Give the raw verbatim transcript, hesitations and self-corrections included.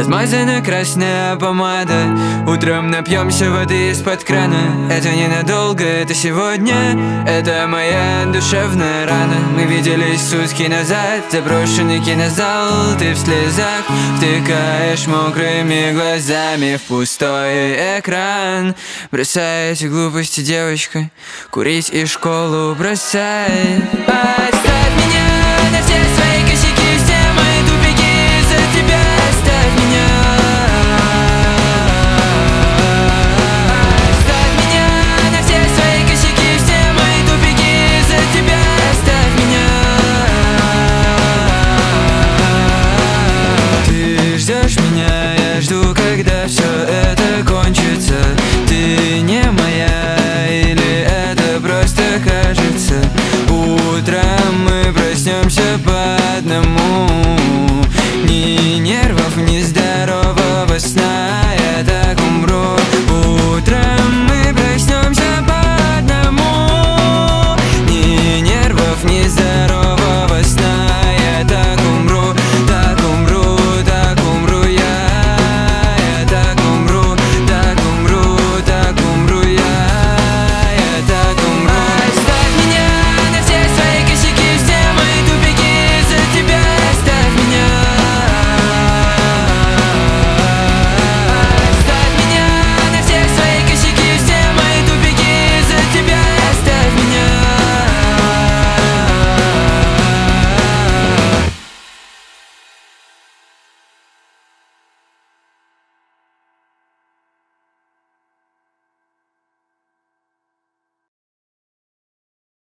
размазана красная помада. Утром напьемся воды из-под крана. Это ненадолго, это сегодня. Это моя душевная рана. Мы виделись сутки назад. Заброшенный кинозал. Ты в слезах втыкаешь мокрыми глазами в пустой экран. Бросай эти глупости, девочка. Курить и школу бросай. Оставь меня на все